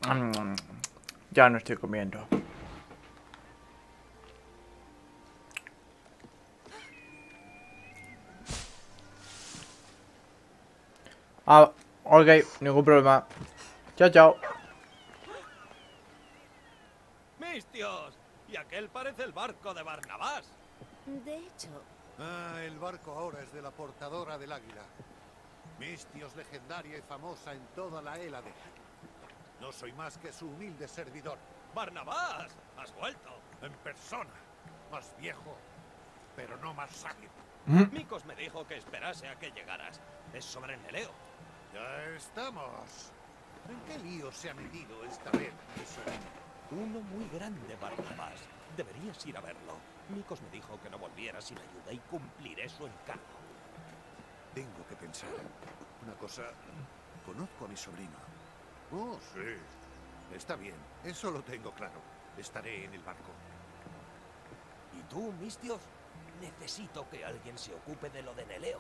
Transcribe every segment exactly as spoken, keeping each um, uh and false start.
Mm, ya no estoy comiendo. Ah, ok, ningún problema. Chao, chao. ¡Mistios! Y aquel parece el barco de Barnabás. De hecho... Ah, el barco ahora es de la portadora del águila. Mistios legendaria y famosa en toda la Hélade. No soy más que su humilde servidor. ¡Barnabás! ¡Has vuelto! En persona. Más viejo, pero no más sabio. Micos me dijo que esperase a que llegaras. Es sobre Neleo. Ya estamos. ¿En qué lío se ha metido esta vez, mi sobrino? Uno muy grande, Barnabás. Deberías ir a verlo. Micos me dijo que no volviera sin ayuda y cumpliré su encargo. Tengo que pensar. Una cosa... Conozco a mi sobrino. Oh, sí. Está bien. Eso lo tengo claro. Estaré en el barco. ¿Y tú, Mistios? Necesito que alguien se ocupe de lo de Neleo.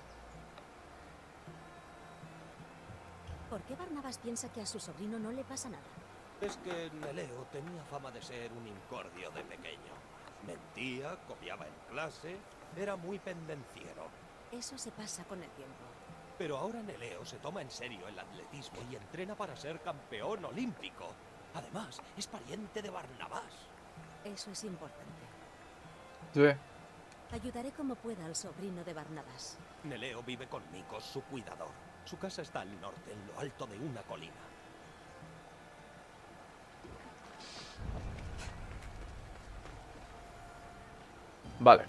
¿Por qué Barnabás piensa que a su sobrino no le pasa nada? Es que Neleo tenía fama de ser un incordio de pequeño. Mentía, copiaba en clase, era muy pendenciero. Eso se pasa con el tiempo. Pero ahora Neleo se toma en serio el atletismo y entrena para ser campeón olímpico. Además, es pariente de Barnabás. Eso es importante. Sí. Ayudaré como pueda al sobrino de Barnabás. Neleo vive con Micos, su cuidador. Su casa está al norte, en lo alto de una colina. Vale.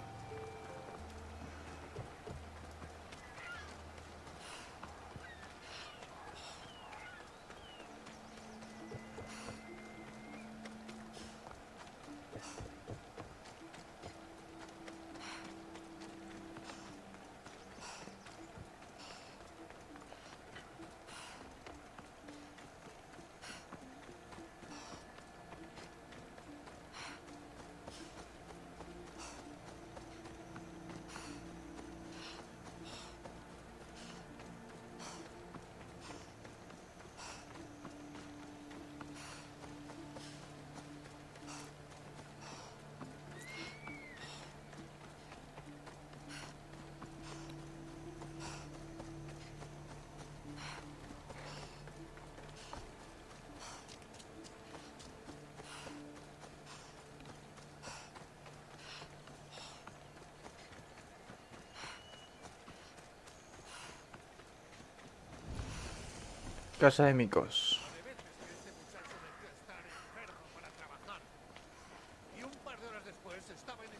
Casa de Micos. De veces que este muchacho debió estar enfermo para trabajar. Y un par de horas después estaba en el...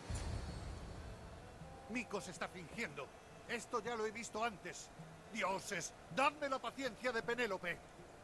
Micos está fingiendo. Esto ya lo he visto antes. Dioses, dadme la paciencia de Penélope.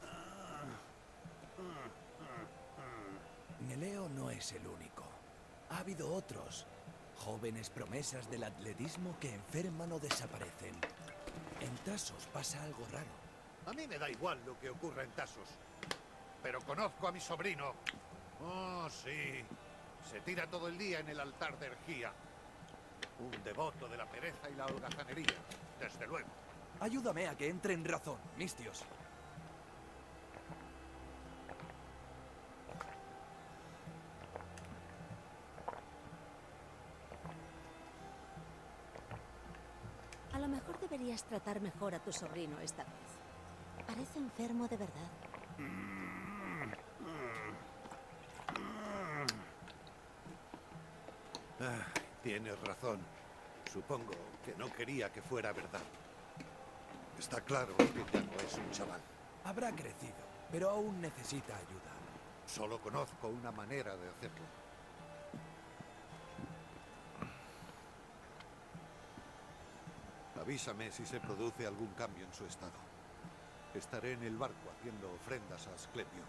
Neleo no es el único. Ha habido otros. Jóvenes promesas del atletismo que enferman o desaparecen. En Tasos pasa algo raro. A mí me da igual lo que ocurra en Tasos. Pero conozco a mi sobrino. Oh, sí. Se tira todo el día en el altar de Ergía. Un devoto de la pereza y la holgazanería, desde luego. Ayúdame a que entre en razón, Mistios. A lo mejor deberías tratar mejor a tu sobrino esta vez. Parece enfermo de verdad. Ah, tienes razón. Supongo que no quería que fuera verdad. Está claro que ya no es un chaval. Habrá crecido, pero aún necesita ayuda. Solo conozco una manera de hacerlo. Avísame si se produce algún cambio en su estado. Estaré en el barco haciendo ofrendas a Asclepio.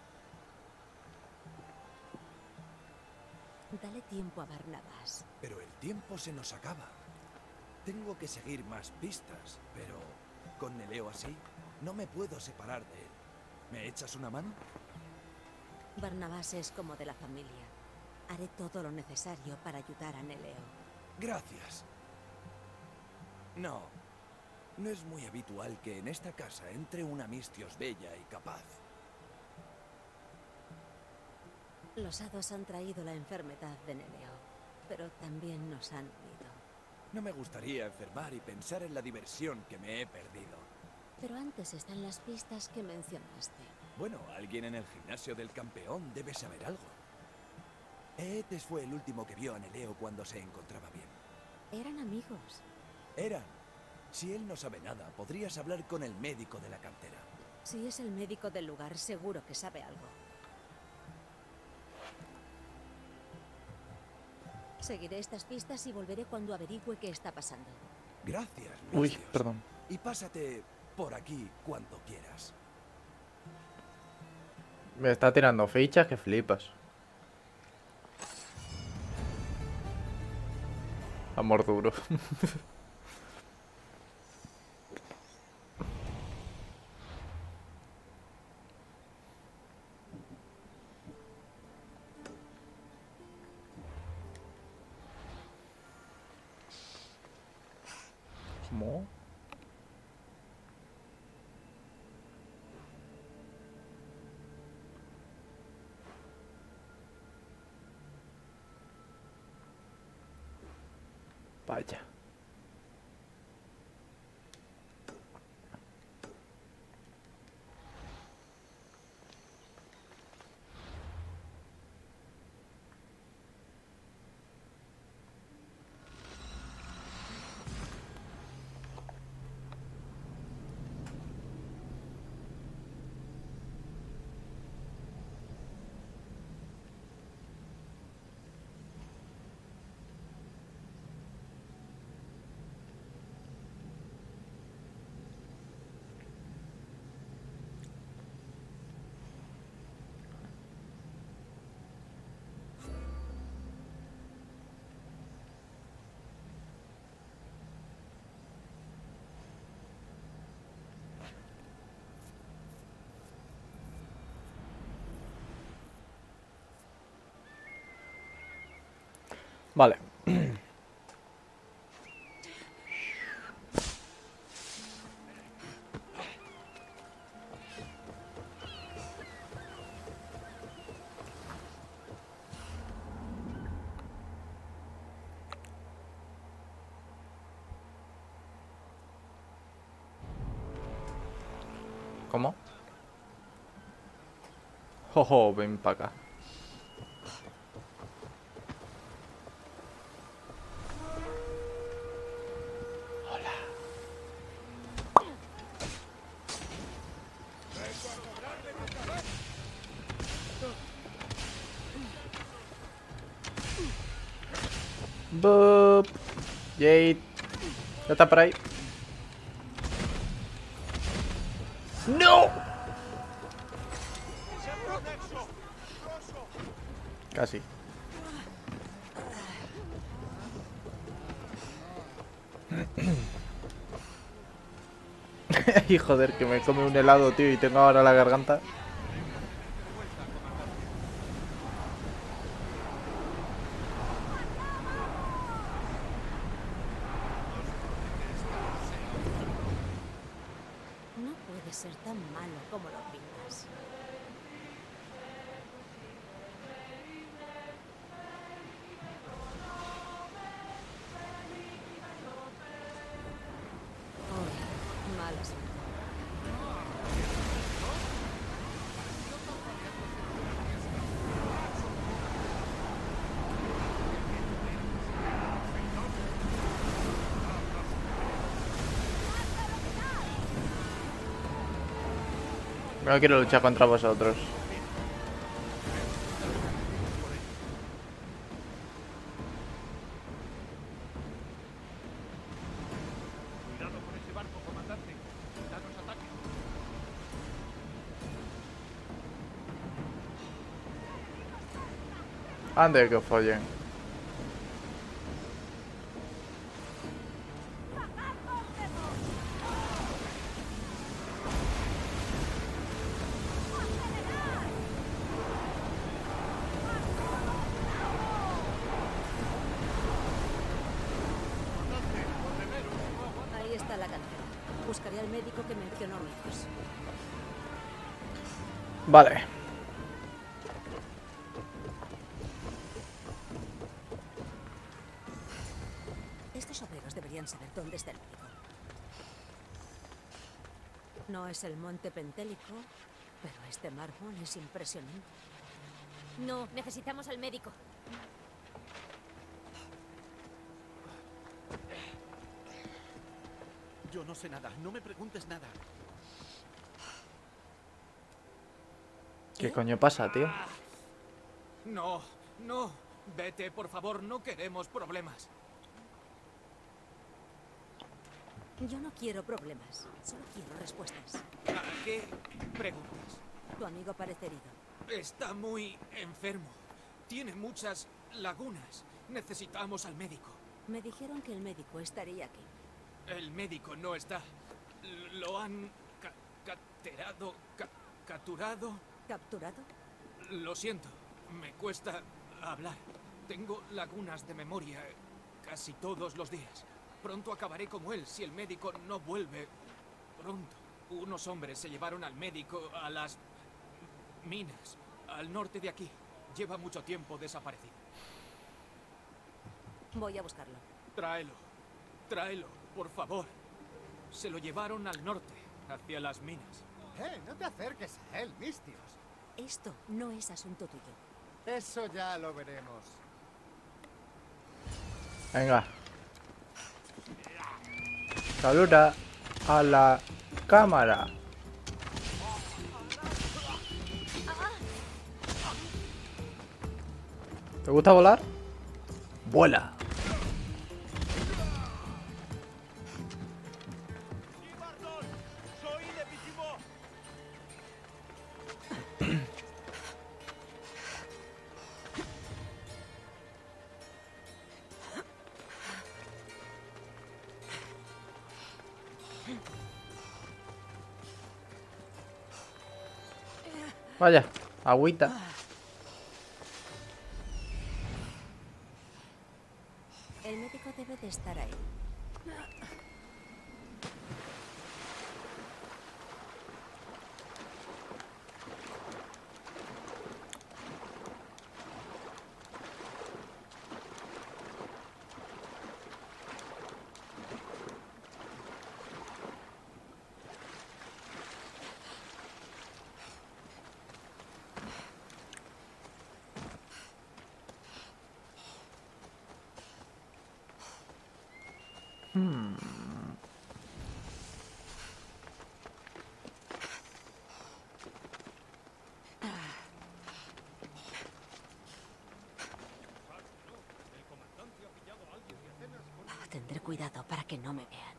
Dale tiempo a Barnabás. Pero el tiempo se nos acaba. Tengo que seguir más pistas, pero con Neleo así, no me puedo separar de él. ¿Me echas una mano? Barnabás es como de la familia. Haré todo lo necesario para ayudar a Neleo. Gracias. No, no es muy habitual que en esta casa entre una Mistios bella y capaz. Los hados han traído la enfermedad de Neleo, pero también nos han unido. No me gustaría enfermar y pensar en la diversión que me he perdido. Pero antes están las pistas que mencionaste. Bueno, alguien en el gimnasio del campeón debe saber algo. Eetes fue el último que vio a Neleo cuando se encontraba bien. Eran amigos. Eran. Si él no sabe nada, podrías hablar con el médico de la cantera. Si es el médico del lugar, seguro que sabe algo. Seguiré estas pistas y volveré cuando averigüe qué está pasando. Gracias, Uy, Lucius. perdón. Y pásate por aquí cuando quieras. Me está tirando fichas que flipas. Amor duro. ¿Cómo? Vaya. Vale. ¿Cómo? Jojo, ven para acá. Boop. Jade. Ya está por ahí. ¡No! Casi. Y joder, que me come un helado, tío, y tengo ahora la garganta. No puede ser tan malo como lo pintas. Oh, mala suerte. No quiero luchar contra vosotros. Cuidado con ese barco, comandante. Quizá nos ataque. Ande que follen. Ahí está la cantera. Buscaré al médico que mencionó Mikos. Vale. deberían saber dónde está el médico. No es el monte Pentélico, pero este mármol es impresionante. No, necesitamos al médico. Yo no sé nada, no me preguntes nada. ¿Qué coño pasa, tío? No, no. Vete, por favor, no queremos problemas. Yo no quiero problemas, solo quiero respuestas. ¿A qué preguntas? Tu amigo parece herido. Está muy enfermo. Tiene muchas lagunas. Necesitamos al médico. Me dijeron que el médico estaría aquí. El médico no está. Lo han ca caterado, ca capturado. ¿Capturado? Lo siento, me cuesta hablar. Tengo lagunas de memoria casi todos los días. Pronto acabaré como él si el médico no vuelve pronto. Unos hombres se llevaron al médico a las minas, al norte de aquí. Lleva mucho tiempo desaparecido. Voy a buscarlo. Tráelo, tráelo, por favor. Se lo llevaron al norte, hacia las minas. ¡Eh! No te acerques a él, Mistios. Esto no es asunto tuyo. Eso ya lo veremos. Venga. Saluda a la cámara. ¿Te gusta volar? Vuela. Vaya, agüita. El médico debe de estar ahí. Hmm. Tendré cuidado para que no me vean.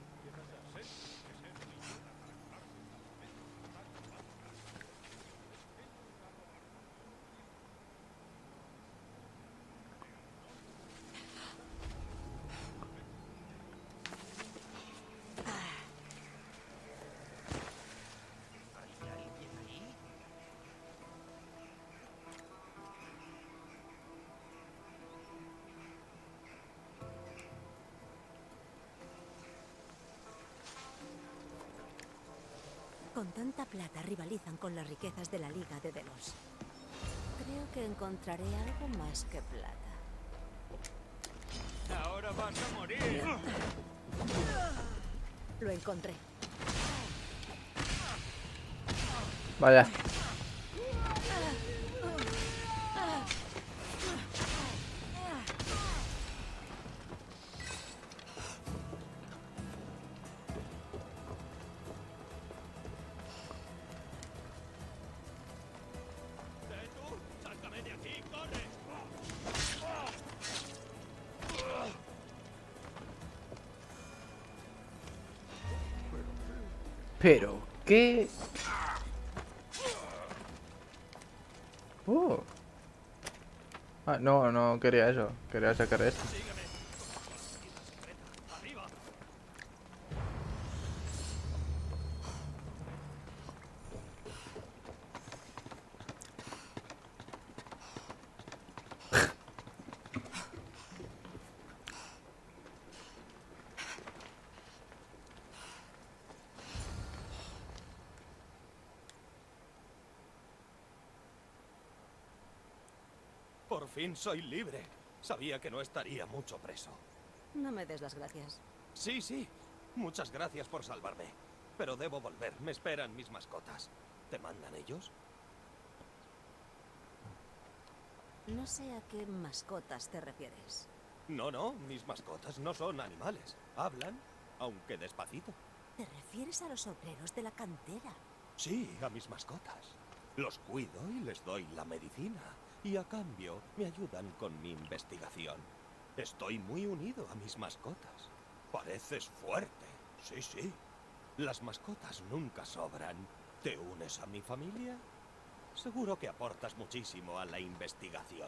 Con tanta plata rivalizan con las riquezas de la Liga de Delos. Creo que encontraré algo más que plata. Ahora vas a morir. Lo encontré. Vaya. Pero, ¿qué? Uh. Ah, no, no quería eso. Quería sacar esto. Por fin soy libre. Sabía que no estaría mucho preso. No me des las gracias. Sí, sí. Muchas gracias por salvarme. Pero debo volver. Me esperan mis mascotas. ¿Te mandan ellos? No sé a qué mascotas te refieres. No, no. Mis mascotas no son animales. Hablan, aunque despacito. ¿Te refieres a los obreros de la cantera? Sí, a mis mascotas. Los cuido y les doy la medicina. Y a cambio me ayudan con mi investigación. Estoy muy unido a mis mascotas. Pareces fuerte. Sí, sí. Las mascotas nunca sobran. ¿Te unes a mi familia? Seguro que aportas muchísimo a la investigación.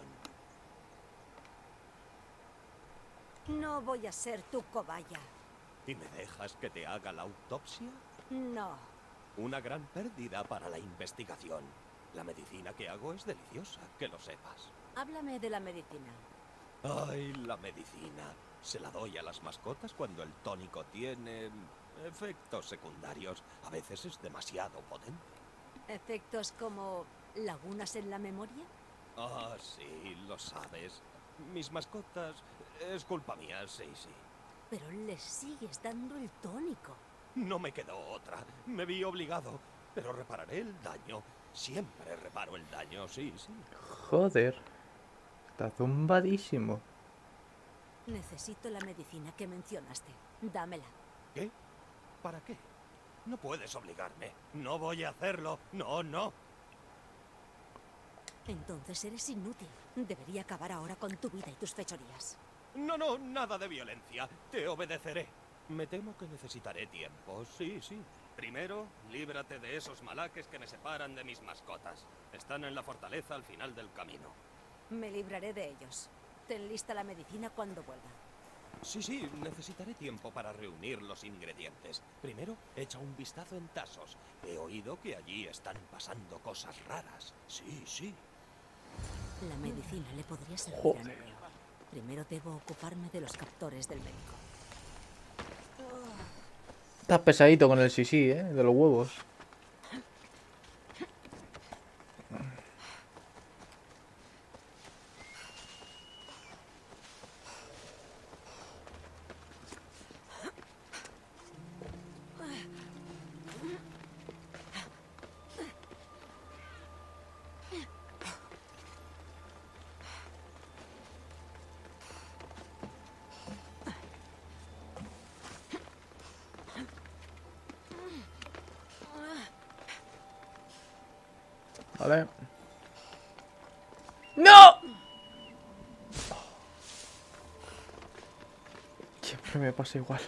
No voy a ser tu cobaya. ¿Y me dejas que te haga la autopsia? No. Una gran pérdida para la investigación. La medicina que hago es deliciosa, que lo sepas. Háblame de la medicina. Ay, la medicina. Se la doy a las mascotas cuando el tónico tiene efectos secundarios. A veces es demasiado potente. ¿Efectos como lagunas en la memoria? Ah, sí, lo sabes. Mis mascotas... Es culpa mía, sí, sí. Pero les sigues dando el tónico. No me quedó otra. Me vi obligado. Pero repararé el daño. Siempre reparo el daño, sí, sí. Joder. Está zumbadísimo. Necesito la medicina que mencionaste. Dámela. ¿Qué? ¿Para qué? No puedes obligarme. No voy a hacerlo. No, no. Entonces eres inútil. Debería acabar ahora con tu vida y tus fechorías. No, no, nada de violencia. Te obedeceré. Me temo que necesitaré tiempo. Sí, sí. Primero, líbrate de esos malaques que me separan de mis mascotas. Están en la fortaleza al final del camino. Me libraré de ellos. Ten lista la medicina cuando vuelva. Sí, sí, necesitaré tiempo para reunir los ingredientes. Primero, echa un vistazo en Tasos. He oído que allí están pasando cosas raras. Sí, sí. La medicina le podría servir Joder. a Nereo. Primero debo ocuparme de los captores del médico. Estás pesadito con el sisí, ¿eh? De los huevos. Vale. ¡No! Siempre me pasa igual.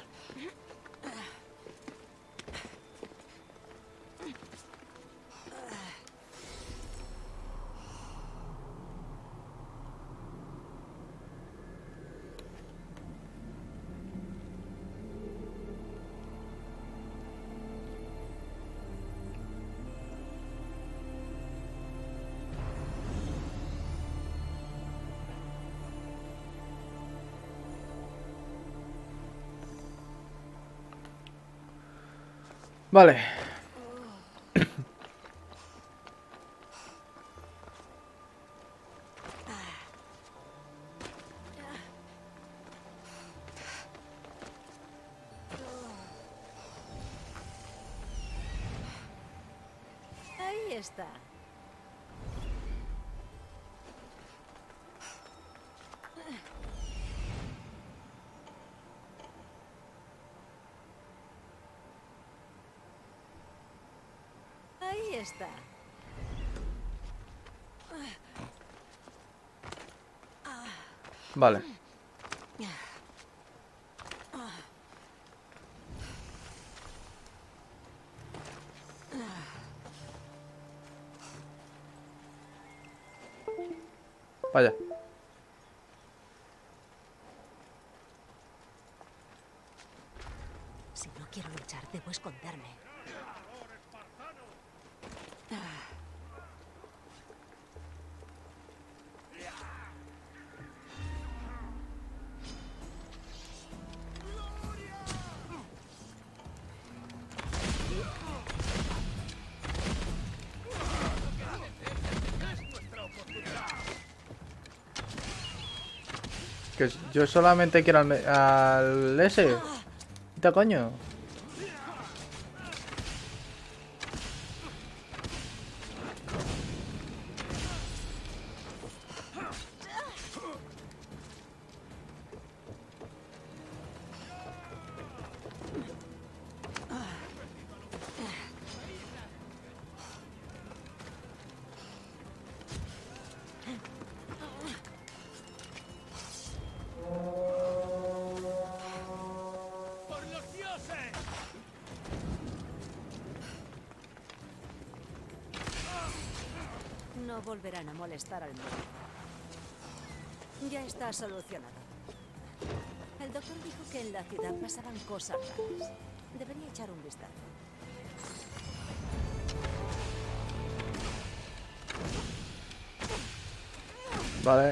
Vale. Ahí está. Ahí está. Vale. Vaya. Si no quiero luchar, debo esconderme. Que yo solamente quiero al, me- al ese. Quita coño. No volverán a molestar al médico. Ya está solucionado. El doctor dijo que en la ciudad pasaban cosas raras. Debería echar un vistazo. Vale.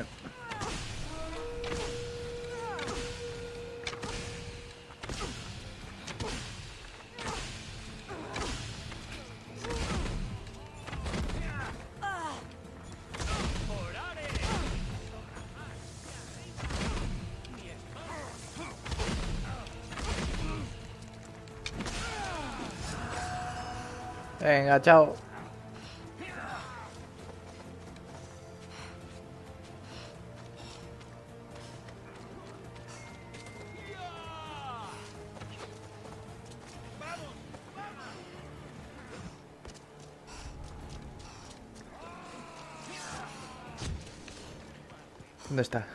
Venga, chao. ¿Dónde está?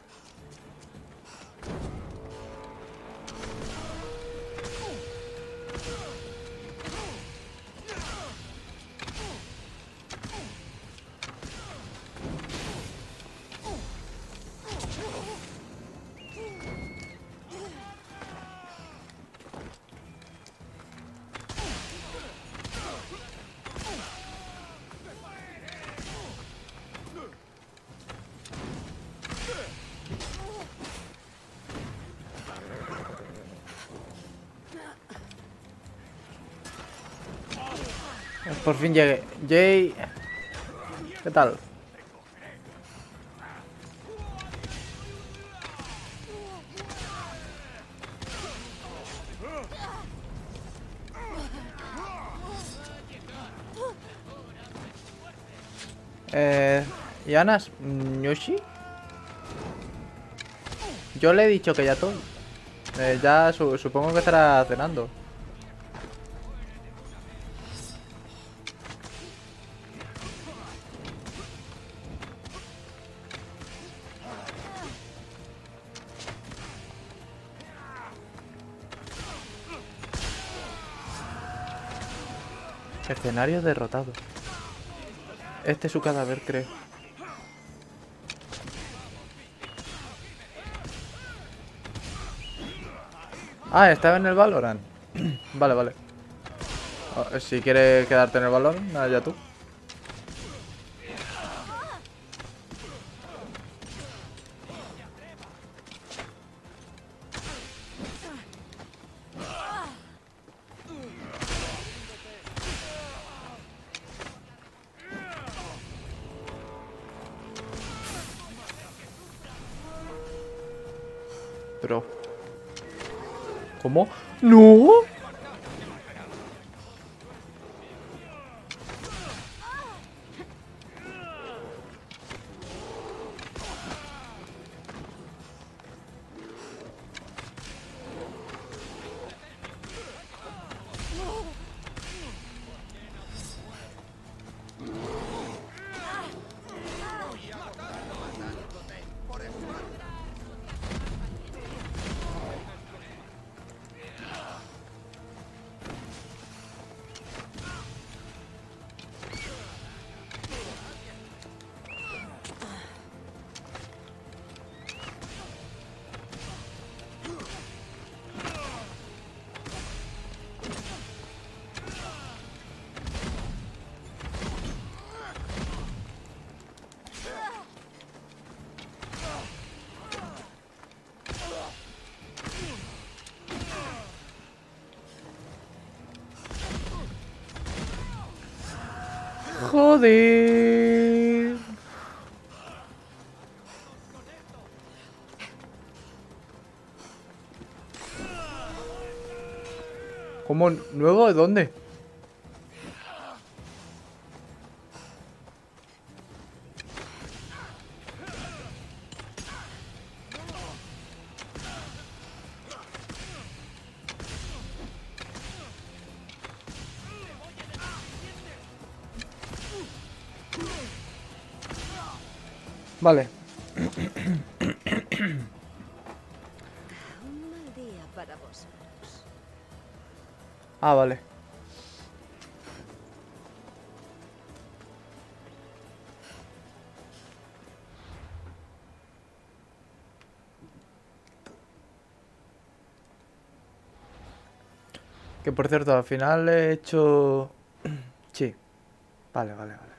Por fin llegué. Jay. ¿Qué tal? Eh... ¿Y Anas? ¿Yoshi? Yo le he dicho que ya todo. Eh, ya su supongo que estará cenando. Escenario derrotado. Este es su cadáver, creo. Ah, estaba en el Valorant. Vale, vale. Oh, si quieres quedarte en el Valorant, nada, ya tú. Pero... ¿Cómo? ¡No! Joder. ¿Cómo? ¿Nuevo de dónde? Vale. Un mal día para vosotros. Ah, vale. Que por cierto, al final he hecho... Sí. Vale, vale, vale.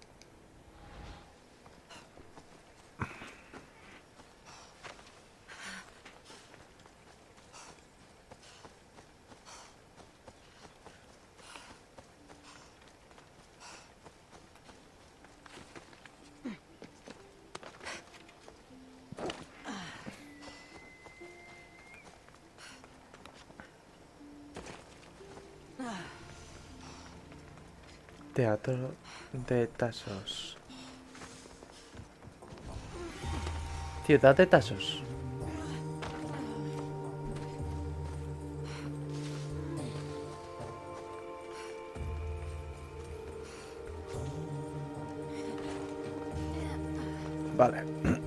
Teatro de Tasos. Ciudad de Tasos. Vale.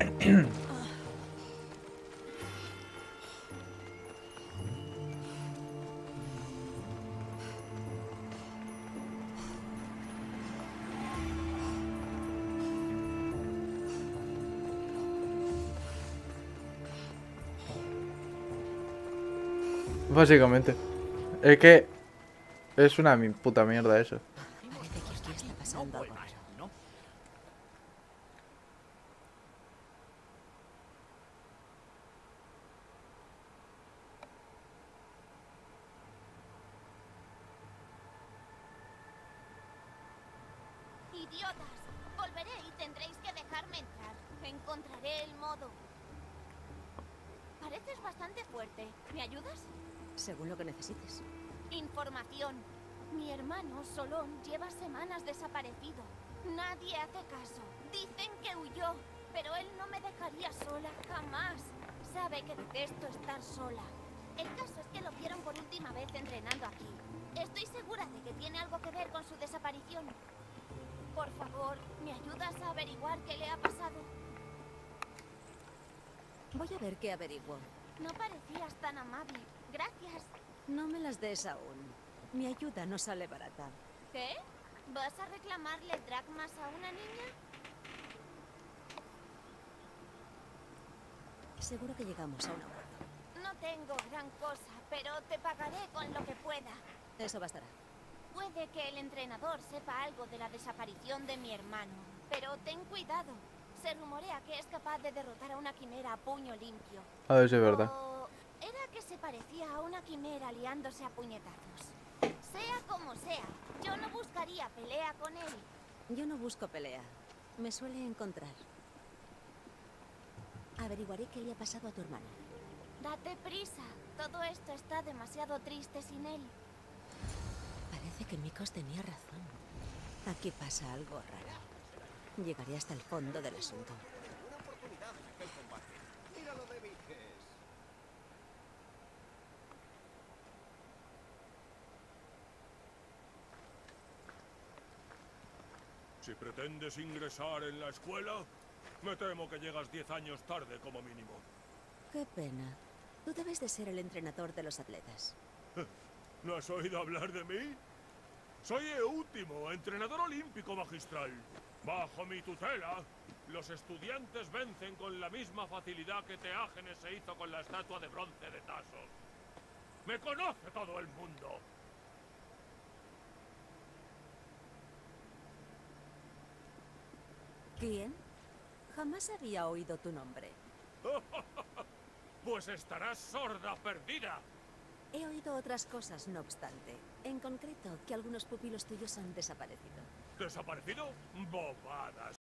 Básicamente. Es que es una mi- puta mierda eso. Parece que aquí está pasando algo raro. ¡Idiotas! Volveré y tendréis que dejarme entrar. Encontraré el modo. Pareces bastante fuerte. ¿Me ayudas? Según lo que necesites. Información. Mi hermano, Solón, lleva semanas desaparecido. Nadie hace caso. Dicen que huyó, pero él no me dejaría sola jamás. Sabe que detesto estar sola. El caso es que lo vieron por última vez entrenando aquí. Estoy segura de que tiene algo que ver con su desaparición. Por favor, ¿me ayudas a averiguar qué le ha pasado? Voy a ver qué averiguo. No parecías tan amable. Gracias. No me las des aún. Mi ayuda no sale barata. ¿Qué? ¿Vas a reclamarle dracmas a una niña? Seguro que llegamos a un acuerdo. No tengo gran cosa, pero te pagaré con lo que pueda. Eso bastará. Puede que el entrenador sepa algo de la desaparición de mi hermano, pero ten cuidado. Se rumorea que es capaz de derrotar a una quimera a puño limpio. A ver si es verdad. O era que se parecía a una quimera liándose a puñetazos. Sea como sea, yo no buscaría pelea con él. Yo no busco pelea. Me suele encontrar. Averiguaré qué le ha pasado a tu hermano. Date prisa. Todo esto está demasiado triste sin él. Parece que Mikos tenía razón. Aquí pasa algo raro. Llegaré hasta el fondo del asunto. Una oportunidad en aquel combate. Mira lo débil que es. Si pretendes ingresar en la escuela, me temo que llegas diez años tarde como mínimo. Qué pena. Tú debes de ser el entrenador de los atletas. ¿No has oído hablar de mí? Soy Eútimo, entrenador olímpico magistral. Bajo mi tutela, los estudiantes vencen con la misma facilidad que Teágenes se hizo con la estatua de bronce de Tasos. ¡Me conoce todo el mundo! ¿Quién? Jamás había oído tu nombre. Pues estarás sorda perdida. He oído otras cosas, no obstante. En concreto, que algunos pupilos tuyos han desaparecido. ¿Desaparecido? Bobadas.